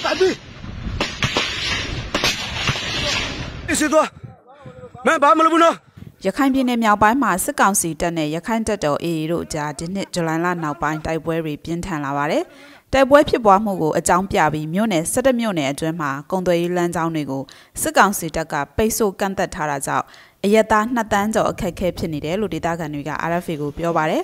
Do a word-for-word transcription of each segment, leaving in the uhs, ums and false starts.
反对。谁说？没把我们了不能？ ရခိုင်ပြည်နယ်မြောက်ပိုင်းမှာစစ်ကောင်စီတပ်နဲ့ရခိုင်တပ်တော် A A တို့ကြားဒီနှစ်ဇူလိုင်လနောက်ပိုင်းတိုက်ပွဲတွေပြင်းထန်လာပါတယ်။တိုက်ပွဲဖြစ်ပွားမှုကိုအကြောင်းပြပြီးမြို့နယ်၁၁မြို့နယ်အတွင်းမှာကုန်သွယ်ရေးလမ်းကြောင်းတွေကိုစစ်ကောင်စီတပ်ကပိတ်ဆို့ကန့်သက်ထားတာကြောင့်အရက်သားနှစ်တန်းကျော်အခက်အခဲဖြစ်နေတယ်လို့ဒေသခံတွေက R F A ကိုပြောပါတယ်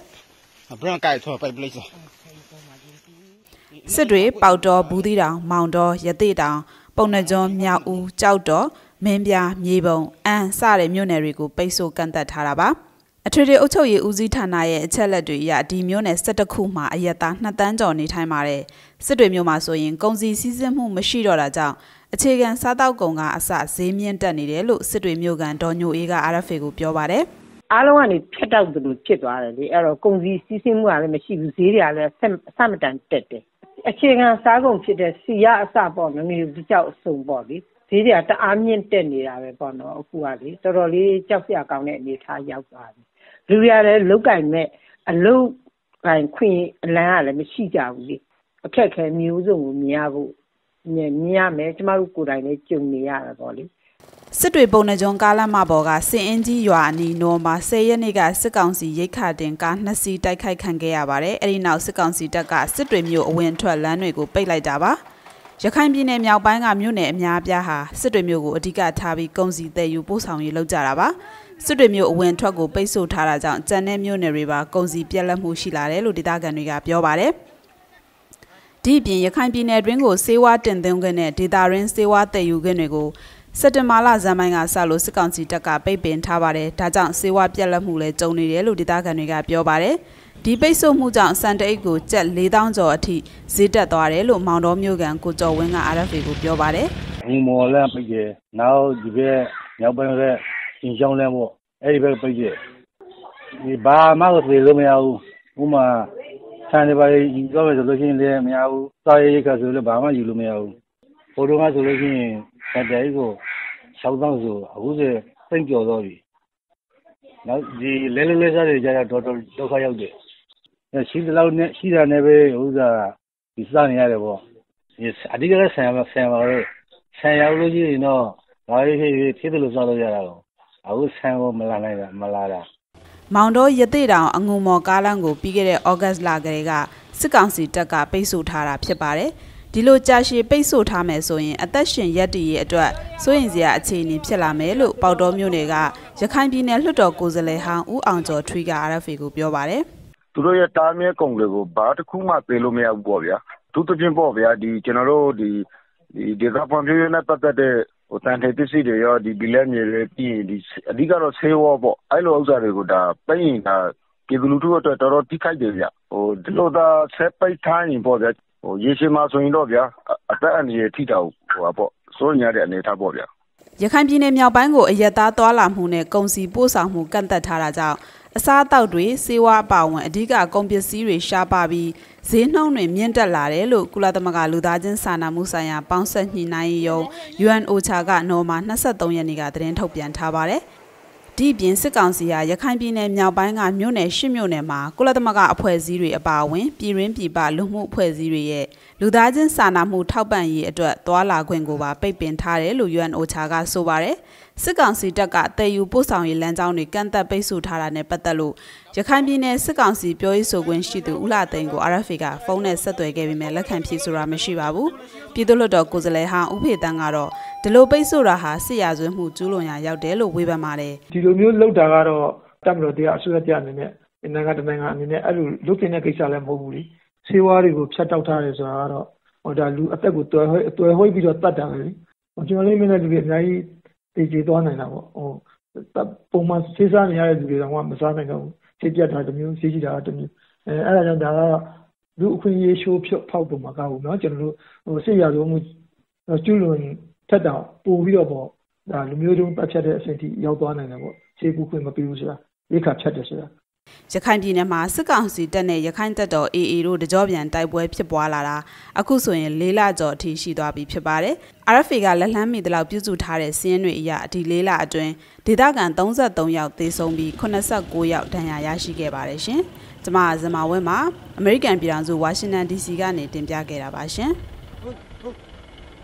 ။စစ်တွေပေါတော်ဘူးသီးတောင်မောင်တော်ရသေ့တောင်ပုံနှကျွန်းမြောက်ဦးကြောက်တော်မင်းပြမြေပုံအန်းစတဲ့မြို့နယ်တွေကိုပိတ်ဆို့ကန့်သက်ထားတာပါအထွေထွေအုပ်ချုပ်ရေးဦးစီးဌာနရဲ့အချက်လက်တွေအရဒီမြို့နယ်၁၁ခုမှာအရက်သားနှစ်တန်းကျော်နေထိုင်ပါတယ်စစ်တွေမြို့မှာဆိုရင်ကုန်စည်စည်းစိမ်မှုမရှိတော့တာကြောင့်အခြေခံစားတောက်ကုန်ကအစဈေးမြင့်တက်နေတယ်လို့စစ်တွေမြို့ကန်ဒေါ်ညိုအေးက R F A ကိုပြောပါတယ်အားလုံးကနေဖြတ်တောက်သလိုဖြစ်သွားတယ်လေအဲ့တော့ကုန်စည်စည်းစိမ်မှုကလည်းမရှိဘူးဈေးတွေကလည်းအဆမတန်တက်တယ်အခြေခံစားကုန်ဖြစ်တဲ့စီရအစပေါ့နမျိုးဒီကြောက်အစုံပေါ့လေဈေးတွေကတအားမြင့်တက်နေတာပဲပေါ့နော်အခုကလေတော်တော်လေးကြောက်စရာကောင်းတဲ့အနေထားရောက်သွားပြီလူတွေကလည်းလုတ်ကင်မဲ့အလုတ်ကင်ခွင့်အလန်းကလည်းမရှိကြဘူးလေအခက်ခဲမျိုးစုံကိုမြင်ရဖို့မြင်ရမယ်ကျမတို့ကိုယ်တိုင်လည်းကြုံနေရတာပေါ့လေစစ်တွေပုံနှကျွန်းကားလမ်းမပေါ်ကစင်အင်းကြီးရွာအနီးနိုမှာ၁၀ရက်နေ့ကစစ်ကောင်စီရိတ်ခါတင်ကားနှစ်စီးတိုက်ခိုက်ခံခဲ့ရပါတယ်အဲ့ဒီနောက်စစ်ကောင်စီတပ်ကစစ်တွေမြို့အဝင်ထွက်လမ်းတွေကိုပိတ်လိုက်တာပါရခိုင်ပြည်နယ်မြောက်ပိုင်းကမြို့နယ်အများအပြားဟာစစ်တွေမြို့ကိုအဓိကထားပြီးကုန်စည်သယ်ယူပို့ဆောင်ရေးလုပ်ကြတာပါစစ်တွေမြို့အဝင်ထွက်ကိုပိတ်ဆို့ထားတာကြောင့်ကျန်တဲ့မြို့နယ်တွေပါကုန်စည်ပြက်လက်မှုရှိလာတယ်လို့ဒေသခံတွေကပြောပါတယ်ဒီအပြင်ရခိုင်ပြည်နယ်တွင်းကိုစေဝါတင်သွင်းခွင့်နဲ့ဒေသရင်းစေဝါသယ်ယူခွင့်တွေကိုစက်တင်ဘာလဇန်ပိုင်းကစလို့စစ်ကောင်စီတပ်ကပိတ်ပင်ထားပါတယ်ဒါကြောင့်စေဝါပြက်လက်မှုလည်းကြုံနေတယ်လို့ဒေသခံတွေကပြောပါတယ်ဒီပိတ်ဆို့မှုကြောင့်စံတအိတ်ကိုကျပ်၄သောင်းကျော်အထိဈေးတက်သွားတယ်လို့မောင်တော်မြို့ကန်ကိုကျော်ဝင်းက R F A ကိုပြောပါတယ်။ဒီမော်လန်ပိတ်တယ်။နောက်ဒီဘက်မြောက်ပိုင်းကရှင်းချောင်းလမ်းပေါ့အဲ့ဒီဘက်ပိတ်တယ်။ဒီဘာမှကိုပြေလို့မရဘူး။ဥမာဆန်တွေပါယူတော့မယ်ဆိုလို့ရှိရင်လည်းမရဘူး။စားရရိတ်ခါဆိုလည်းဘာမှယူလို့မရဘူး။ဟိုတုန်းကဆိုလို့ရှိရင်စံတအိတ်ကို၆သောင်းဆိုအခုဆိုစိတ်ကြော်တော့ပြီ။နောက်ဒီလဲလဲလဲစားတွေကြတော့တော်တော်ဒုက္ခရောက်တယ်ရှိတဲ့လောက်နဲ့ရှိတာနဲ့ပဲဥစားဒီစနေရတယ်ပေါ့ဒီအဓိကလည်းဆန်ဆန်ပါတော့ဆန်ရောက်လို့ရှိရင်တော့ဘာဖြစ်ဖြစ်ဖြစ်တယ်လို့စားလို့ရတာတော့အခုဆန်ကိုမလာနိုင်တာမလာတာမောင်တော်ရသေးတောင်အငုံမော်ကားလမ်းကိုပြီးခဲ့တဲ့ဩဂတ်လကလေးကစစ်ကောင်စီတပ်ကပိတ်ဆို့ထားတာဖြစ်ပါတယ်ဒီလိုကြာရှည်ပိတ်ဆို့ထားမယ်ဆိုရင်အသက်ရှင်ရက်တည်ရဲ့အတွက်စိုးရင်စရာအခြေအနေဖြစ်လာမယ်လို့ပေါတော်မြို့နယ်ကရခိုင်ပြည်နယ်လွှတ်တော်ကိုယ်စားလှယ်ဟောင်းဦးအောင်ကျော်ထွေးက R F A ကိုပြောပါတယ်သူတို့ရဲ့တားမြဲကုန်တွေကိုဘာတစ်ခုမှပေးလို့မရဘူးပေါ့ဗျာသူတပြင်းပေါ့ဗျာဒီကျွန်တော်တို့ဒီဒီဒေသဖွံ့ဖြိုးရေးနဲ့ပတ်သက်တဲ့ဟိုတန်ထေပစ္စည်းတွေရောဒီဘီလက်မြေတွေပြီးရင်ဒီအဓိကတော့ဆေးဝါးပေါ့အဲ့လိုဥစ္စာတွေကိုဒါပိတ်ရင်ဒါပြည်သူလူထုအတွက်တော်တော်တိခိုက်တယ်ဗျဟိုဒီလိုသာဆက်ပိတ်ထားရင်ပေါ့ဗျာဟိုရေရှည်မှာဆိုရင်တော့ဗျာအသက်အန္တရာယ်ထိတာဟိုပါပေါ့စိုးရိမ်ရတဲ့အနေအထားပေါ့ဗျာရခိုင်ပြည်နယ်မြောက်ပိုင်းကိုအရက်သားသွားလာမှုနဲ့ကုန်စည်ပို့ဆောင်မှုကန့်သက်ထားတာကြောင့်အစားအသောက်တွေစေဝါအပါအဝင်အဓိကကုန်ပစ္စည်းတွေရှားပါပြီးဈေးနှုန်းတွေမြင့်တက်လာတယ်လို့ကုလသမဂ္ဂလူသားချင်းစာနာမှုဆိုင်ရာပေါင်းစပ်ညှိနှိုင်းရေးရုံး U N O C H A ကနော်မှာ၂၃ရက်နေ့ကသတင်းထုတ်ပြန်ထားပါတယ်ဒီအပြင်စစ်ကောင်စီဟာရခိုင်ပြည်နယ်မြောက်ပိုင်းကမြို့နယ်၈မြို့နယ်မှာကုလသမဂ္ဂအဖွဲ့အစည်းတွေအပါအဝင်ပြည်ရင်းပြည်ပလူမှုအဖွဲ့အစည်းတွေရဲ့လူသားချင်းစာနာမှုထောက်ပံ့ရေးအတွက်သွာလာခွင့်ကိုပါပိတ်ပင်ထားတယ်လို့ U N O C H A ကဆိုပါတယ်စစ်ကောင်စီတပ်ကတည်ယူပို့ဆောင်ရေးလမ်းကြောင်းတွေကန့်သက်ပိတ်ဆို့ထားတာနဲ့ပတ်သက်လို့ရခိုင်ပြည်နယ်စစ်ကောင်စီပြောရေးဆိုခွင့်ရှိသူဦးလာသိန်းကို R F A ကဖုန်းနဲ့ဆက်သွယ်ခဲ့ပေမဲ့လက်ခံဖြေဆိုတာမရှိပါဘူးပြည်သူ့လွှတ်တော်ကိုယ်စားလှယ်ဟောင်းဦးဖေတန်းကတော့ဒီလိုပိတ်ဆို့တာဟာစစ်ရာဇဝတ်မှုကျူးလွန်ရာရောက်တယ်လို့ဝေဖန်ပါတယ်ဒီလိုမျိုးလုပ်တာကတော့တပ်မတော်တရားအစိုးရပြအနေနဲ့နိုင်ငံတကာနိုင်ငံအနေနဲ့အဲ့လိုလုပ်တဲ့ကိစ္စလည်းမဟုတ်ဘူးလေဆေးဝါးတွေကိုဖြတ်တောက်ထားတယ်ဆိုတာကတော့ဟိုဒါလူအသက်ကိုတွယ်ဟွေးတွယ်ဟွေးပြီးတော့တတ်တာပဲလေကျွန်တော်လေးမင်းတဲ့လူတွေအများကြီးတည်ကြည်သွားနိုင်တာပေါ့ဟိုပုံမှန်ဆေးစားနေရတဲ့လူတွေကမစားနိုင်တော့ဘူးဆေးပြတ်တာတစ်မျိုးဆေးကြည့်တာတစ်မျိုးအဲအဲ့ဒါကြောင့်ဒါကလူအခွင့်အရေးရှိုးဖြုတ်ဖောက်ပုံမှာကောက်ဘူးเนาะကျွန်တော်တို့ဟိုစစ်ရာဇဝတ်မှုကျူးလွန်ထက်တာပို့ပြီးတော့ပေါ့ဒါလူမျိုးတုံးပတ်ဖြတ်တဲ့အဆင့်ထိရောက်သွားနိုင်တယ်ပေါ့ဆေးကူခွင့်မပေးဘူးဆိုတာရိခါဖြတ်တယ်ဆိုတာရခိုင်ပြည်နယ်မှာစစ်ကောင်စီတပ်နဲ့ရခိုင်တပ်တော် A A တို့တကြောပြန်တိုက်ပွဲဖြစ်ပွားလာတာအခုဆိုရင်၄လကျော်အထိရှိသွားပြီဖြစ်ပါတယ်။ R F A ကလက်လှမ်းမိသလောက်ပြုစုထားတဲ့စီးရင်တွေအရဒီ၄လအတွင်းဒေသခံ၃၃ယောက်သေဆုံးပြီး၈၉ယောက်ဒဏ်ရာရရှိခဲ့ပါတယ်ရှင်။ကျွန်မဇမာဝင်းမှာအမေရိကန်ပြည်ထောင်စုဝါရှင်တန် D C ကနေတင်ပြခဲ့တာပါရှင်။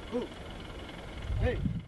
Hey.